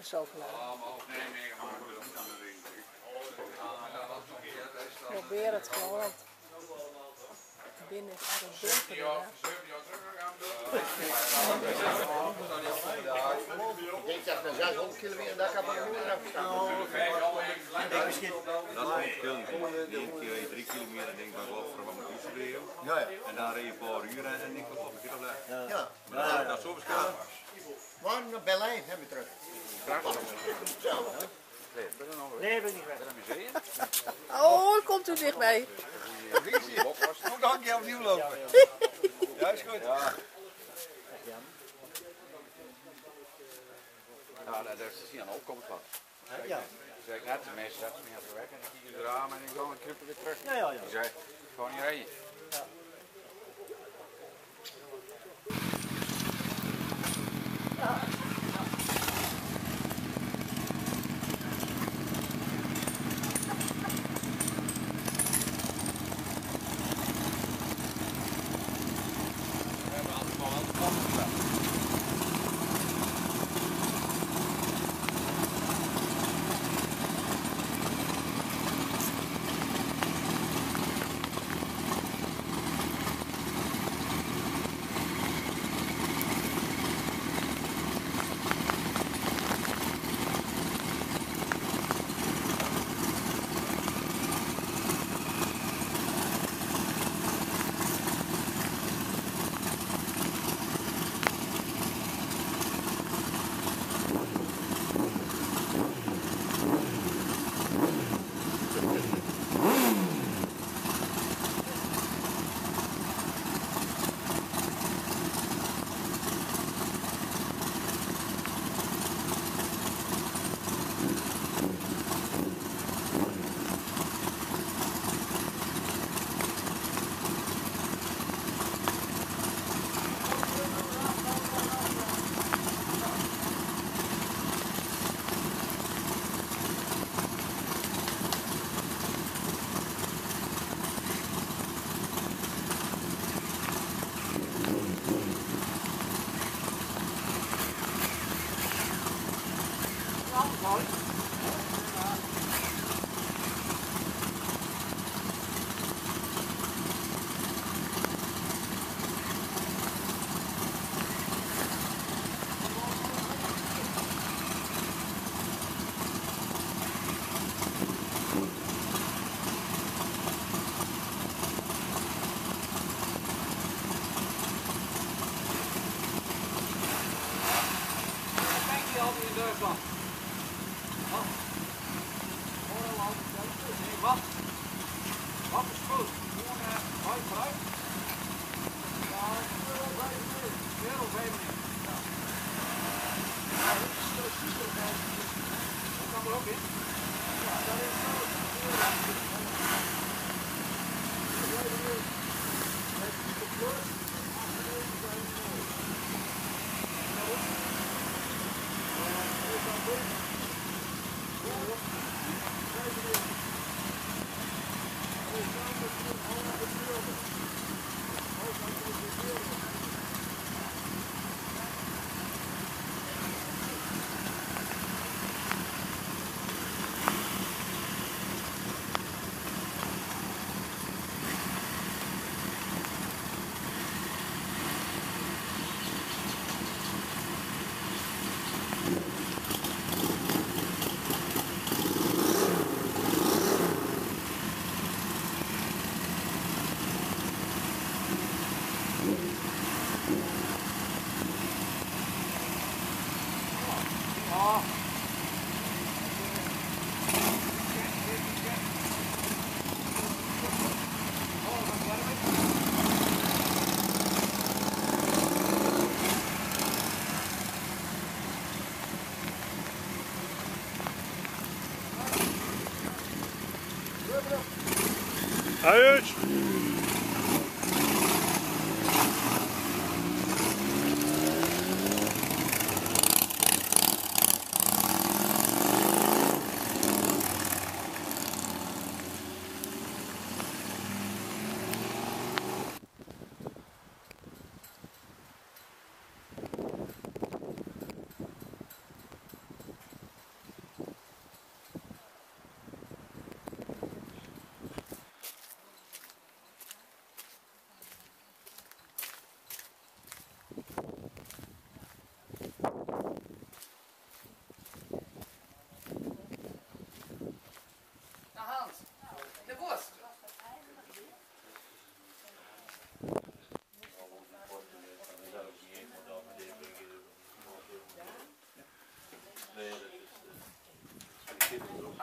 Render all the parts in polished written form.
zo gelijk. Probeer het gewoon, want binnen is altijd donker. Ik denk dat we 600 kilometer dat kan van de moeder afstaan. Dat is niet veel. 3 kilometer denk ik van Goffer van mijn Oesterbeer. Ja, ja. En daar reed je een paar uur en ik was op een keer op weg. Ja. Maar dat is zo verschillend. Waar naar Berlijn hebben we terug. Nee, ben ik niet weg. Oh, komt u dichtbij. Hoe kan ik je opnieuw lopen? Ja, is goed. Ja. Nou, dat is hier aan de opkomst wat. Ja. Zeg ik net, de meeste zetten me aan het werk en dan kijk je eraan en ik ga en kruppen weer terug. Ja, ja, ja. Die zei, gewoon niet rijden.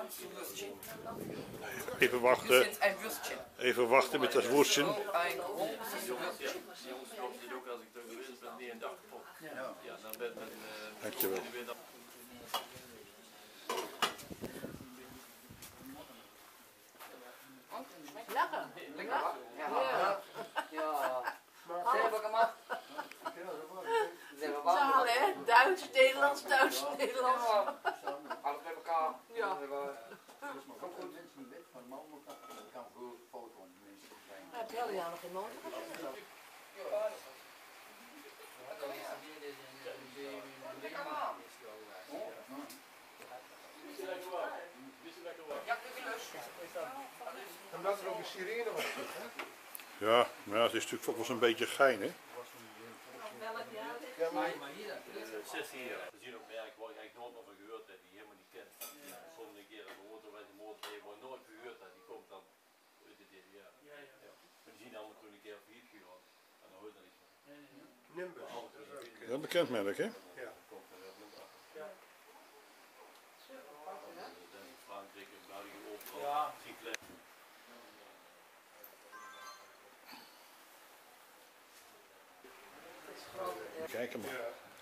Würstchen. Even Das wachten. ist jetzt ein Würstchen. Even wachten met dat woestje. Ein großes Würstchen. Dankjewel. Lekker. Lecker, wa? Ja. Ja. Selber gemacht. Selber Zaal, gemacht. hè? Duits, Nederlands, Duits, Nederlands. Ja. Alles bij elkaar. Ja. Komt goed. Heb je al nog geen motor? Ja, gelust. Omdat er ook een sirene was. Hè? Ja, maar ja, het is natuurlijk ook wel zo'n beetje gein, hè? Ja, maar 16 jaar. We zien ook merk waar ik eigenlijk nooit over gehoord heb, die je helemaal niet kent. Die sommige keer een auto met een motor heeft waar ik nooit gehoord heb, die komt dan uit de DDR. Ja. Maar die zien allemaal toen een keer failliet gegaan. En dan hoort dat niet meer. Nimbus. Dat is een bekend merk, hè? Ja. Komt er wel nog achter. Ja. Dan in Frankrijk en België overal. Ja. Kijk maar.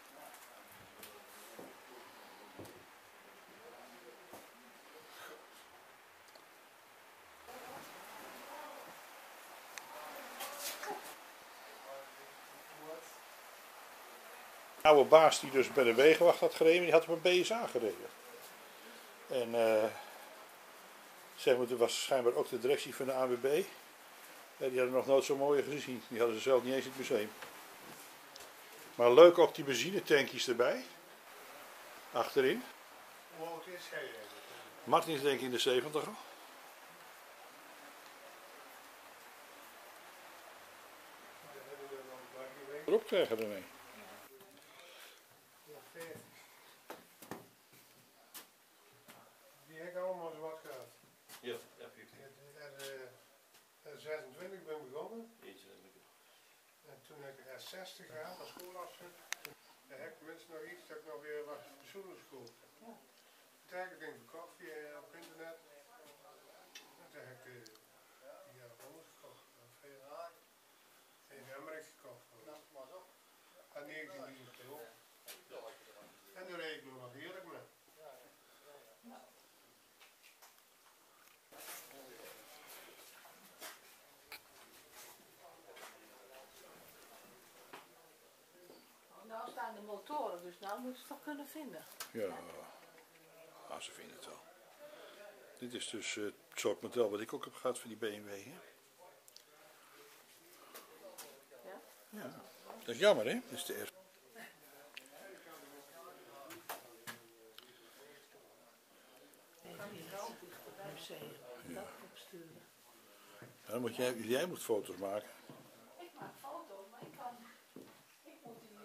De oude baas die dus bij de wegenwacht had gereden, die had op een BSA gereden. En zeg maar, dat was schijnbaar ook de directie van de ANWB. Die hadden nog nooit zo mooie gezien. Die hadden ze zelf niet eens in het museum. Maar leuk ook die benzinetankjes erbij. Achterin. Hoe oud is hij eigenlijk? Martin is denk ik in de 70 al. Erop krijgen ermee. Ja, 40. Die heb ik allemaal zo wat gehad. Ja, ja, 50. En 26 ben ik begonnen. Eentje en ik. En toen heb ik er 60 gehad als schoolafzet. Dan heb ik tenminste nog iets dat ik nog weer wat persoonlijk school. Toen heb ik denk koffie op internet. En toen heb ik die Japanners gekocht. In Amerika gekocht. En 19 euro. En daar reed ik nog heerlijk mee. Nou staan de motoren, dus nou moeten ze het toch kunnen vinden. Ja, ze vinden het wel. Dit is dus het soort model wat ik ook heb gehad voor die BMW. Hè? Ja? Ja, dat is jammer, hè? Dat is de R. Even die museum, dat opsturen. Ja, dan moet jij moet foto's maken. Ik maak foto's, maar ik kan... Ik moet die...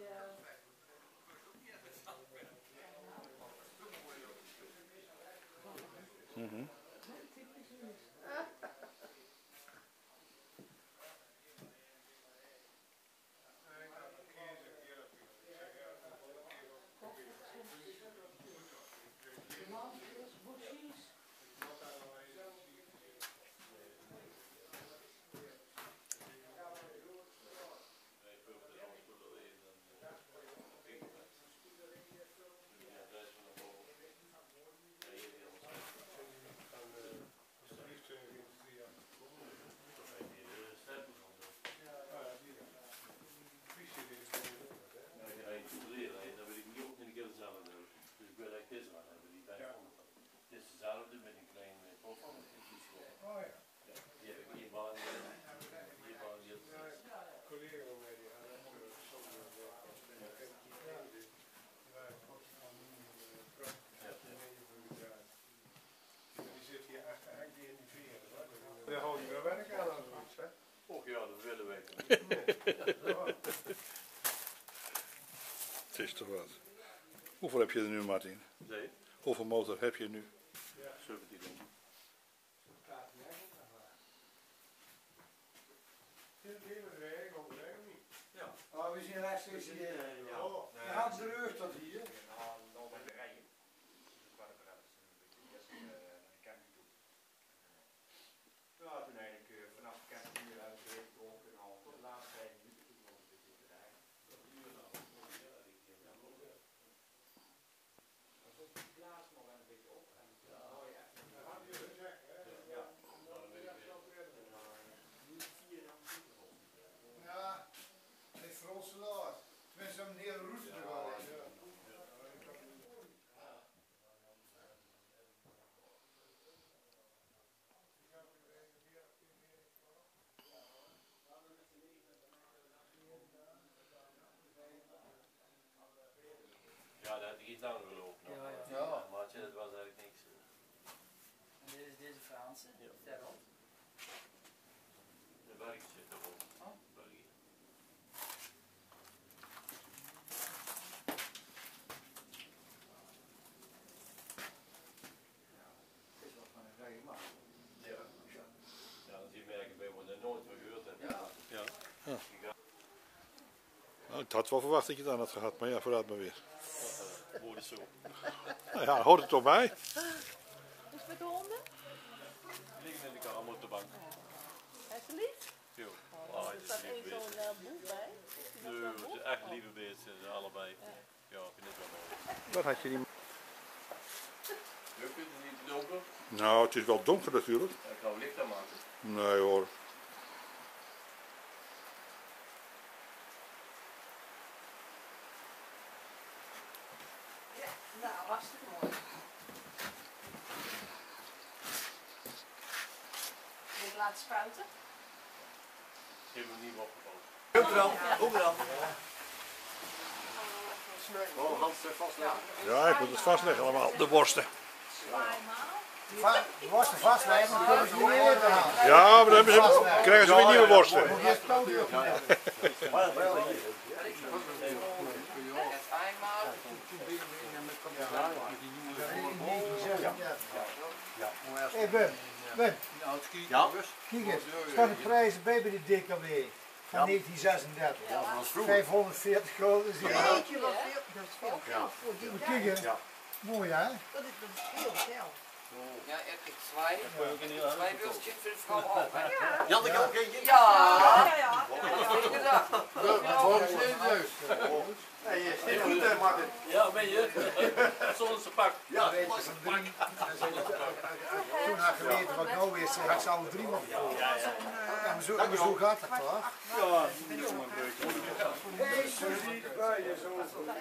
Daar hou je wel werk aan als iets, hè? Och ja, dat willen wij. Het is toch wat. Hoeveel heb je er nu, Martin? Nee, Hoeveel motor heb je nu? 17 denk ik. Oh, we zien rechtstreeks hier. Je had de rug tot hier. salaat. Tenminste, een hele roester wel. Ja, dat had ik iets langer gelopen. nog. Ja. Maar dat was eigenlijk niks. En dit is deze Franse. Ja. Verderop. De Belgische zit erop. Oh. België. Is wat van een vrije macht. Ja. Ja, dan zie je merken bij wat je nooit meer gehoord hebt. Ja. Ja. Nou, ik had wel verwacht dat je het aan had gehad, maar ja, vooruit maar weer. Hoor het zo. Nou ja, hoort het toch bij? Is het met de honden? Die liggen in de kamer op de bank. Hij is lief. Jo. Oh, Ah, er het is staat lief één bezig. zo'n boek bij. Nee, het is echt lieve beesten, ze allebei. Ja, ik vind het wel mooi. Wat had je die... Leuk, is het niet donker? Nou, het is wel donker natuurlijk. Ik ga licht aan maken. Nee hoor. Ja, nou, hartstikke mooi. Wil ik laten spuiten? Ik heb hem niet opgepakt. Hoe dan? Oh, Hans vastleggen. Ja, ik moet het vastleggen allemaal, de worsten. Je was er vastleggen, dan kunnen ze niet meer halen. Ja, maar dan hebben ze, krijgen ze weer nieuwe worsten. Moet je het poten op nemen. Erst einmal. Hé Wim, Ja? kijk eens. Staat de prijs bij de DKW van 1936. 540 gulden. Zie je. Jeetje, wat veel. Dat is veel geld voor die Moet kijken. Ja. Mooi hè? Dat is veel geld. Ja, er kriegt zwei Würstchen für die Frau auch. Hè? Janneke ook eentje? Ja, Ja. dat heb ik gedacht. Nee, je zit goed hè, Martin. Ja, ben je? Zonder zijn pak. Ja, Toen haar geweten wat nou is, had ze alle drie mogen kopen. Ja, maar zo gaat het toch? ja, niet zomaar een beetje. Hé, Suzie, bij je zo.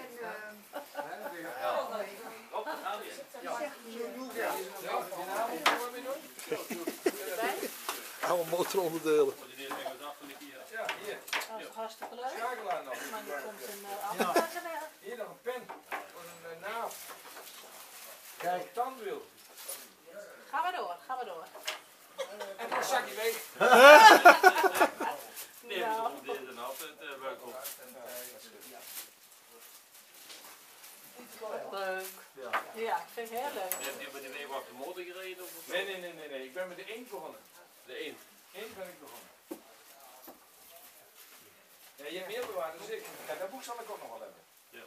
Oude motoronderdelen. Die dingen was achter de kier. Ja, hier. Dat is hartstikke leuk. Schakelaar nog. Maar die komt een afpakken. Hier nog een pen. Voor een naaf. Kijk, Tandwiel. Ga maar door, ga maar door. En dan zak je weg. Nee, we doen dit en altijd werk op. Leuk. Ja, ik vind het heel leuk. Heb je met die week achter de motor gereden? Of Nee. Ik ben met de 1 begonnen. de 1. 1 ben ik begonnen. Ja, je hebt meer bewaard dan ik. Ja, dat boek zal ik ook nog wel hebben. Ja.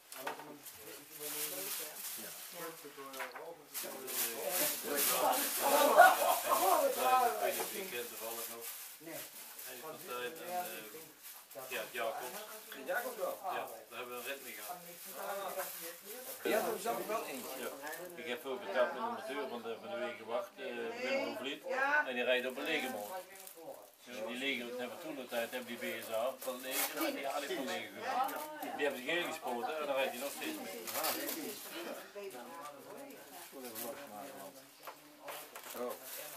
Ik weet niet toevallig nog. Nee. En die van tijd en ja, Jacobs. Jacobs wel. Ja, daar hebben we een rit mee gehad. Ja, daar zat ik wel eentje. Ja. Ik heb veel contact met de monteur van de week gewacht, Wim van Vliet. En die rijdt op een legermond. Dus die leger hebben toen de tijd hebben die BSA van het leger en die haal ik van leger geweest. Die hebben zich ingespoten en dan rijdt hij nog steeds mee. Zo.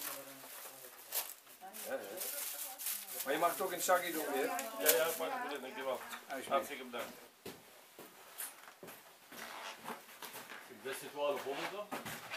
Maar je mag het ook in het zakje doen weer. Ja, pak het erin, dankjewel. Hartstikke bedankt. Dit is 1200 toch?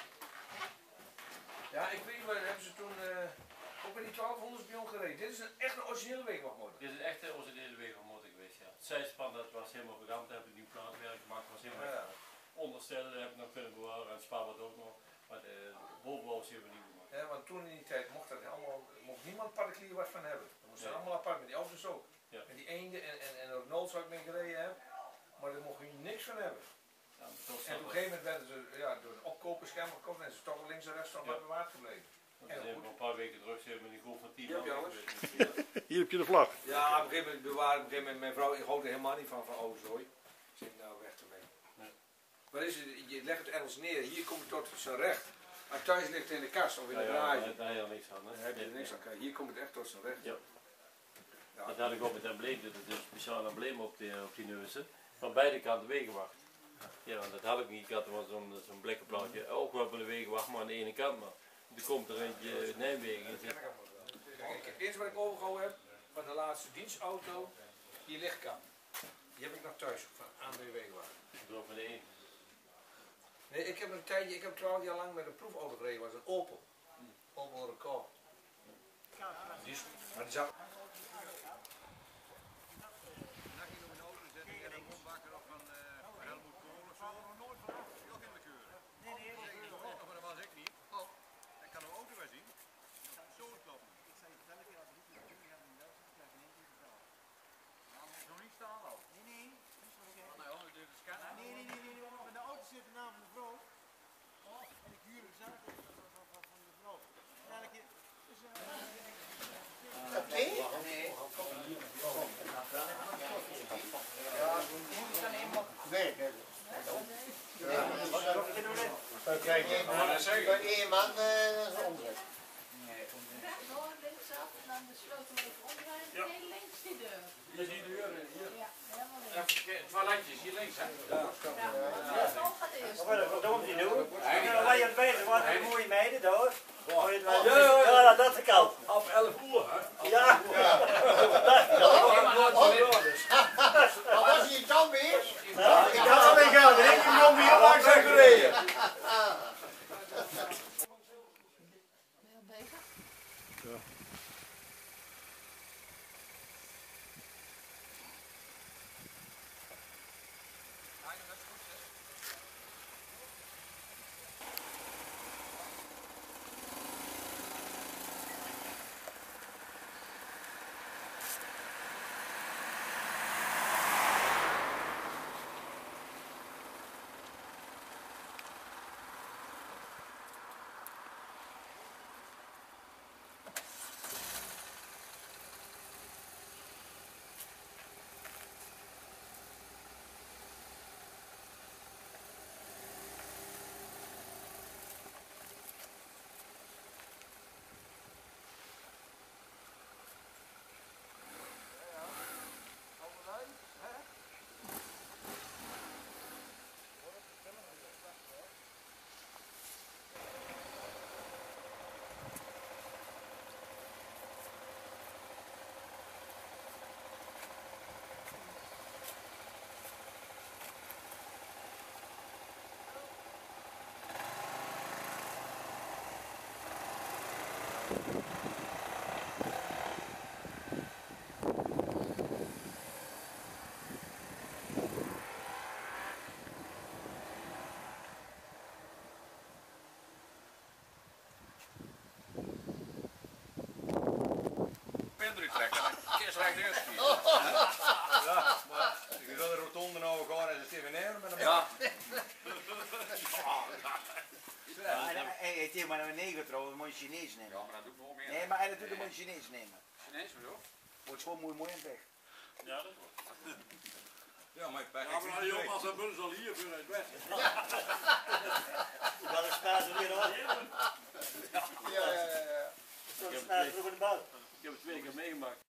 Ja, ik weet wel, hebben ze toen ook in die 1200 bij ons gereden. Dit is echt een originele weegwachtmotor. Dit is echt de originele wegenmotor geweest, ja. Het zijspan dat was helemaal gedaan, daar heb ik nieuw plaatwerk gemaakt, was helemaal Ja. onderstellen heb ik nog kunnen bewaren en spaarwoord ook nog. Maar de bovenbouwers hebben we niet gemaakt. Ja, want toen in die tijd mocht dat allemaal, mocht niemand particulier wat van hebben. Dat moest allemaal apart, met die auto's ook. Ja. Met die eenden en ook Nols waar ik mee gereden heb. Maar daar mocht je niks van hebben. Ja, maar toch En op een gegeven moment werden ze door de opkopers gekocht en ze toch links en rechts nog Ja. wat bewaard gebleven. we zijn een paar weken terug zijn we met die groep van 10 Ja, man alles. geweest. Hier heb je de vlag. Ja, op een gegeven moment bewaren, op een gegeven moment mijn vrouw, ik houdt er helemaal niet van zooi. Ik zeg nou weg ermee. Nee. Wat is het, je legt het ergens neer, hier komt het tot zijn recht. Maar thuis ligt het in de kast of in de Ja, garage. daar heb je al niks aan. Dan heb je er niks aan. Kijk, hier komt het echt tot zijn recht. Ja. Dat had ik op het embleem, dat is een speciaal embleem op die neuzen. Van beide kanten wegenwacht. Ja, dat had ik niet. Ik had zo'n blikken plaatje, ook wel van de wegenwacht, maar aan de ene kant maar. Er komt er eentje uit Nijmegen. Kijk, het eerste wat ik overgehouden heb van de laatste dienstauto, die lichtkam. Die heb ik nog thuis van ANWB wagen. Door van de één. Nee, ik heb een tijdje, ik heb 12 jaar lang met een proefauto gereden, was een Opel. Opel Record. Maar die zou... Kijk, bij één man omzet. Linksaf en dan de sleutel even omdraaien. Nee, links die deur. Hier is die deur, hier. Ja, helemaal links. Even toiletjes, hier links hè. Ja, Paul gaat eerst. Wat moet hij doen? Waar je het bezig was, die mooie meiden door. Ja, dat is koud. Op 11 uur hè. Ja. Wat was je dan weer? Ik had alleen geld, ik heb nog hier langs gereden. Ben je al bezig? Eruit trekken, dan eerst recht eruit schieten. Ja, maar je wil de rotonde nou gaan en ze steven neer met een Ja. Hey, tegen maar naar beneden trouwens, moet je Chinees nemen. Ja, maar dat doe ik nog meer. Nee, maar eigenlijk moet je Chinees nemen. Chinees, hoor. Wordt gewoon mooi in weg. Ja, dat wordt. Ja, maar ik pak Ja, maar joh, als een bus al hier voor het best. Dat is spazen weer hoor. Ja. Ik heb het 2 keer meegemaakt.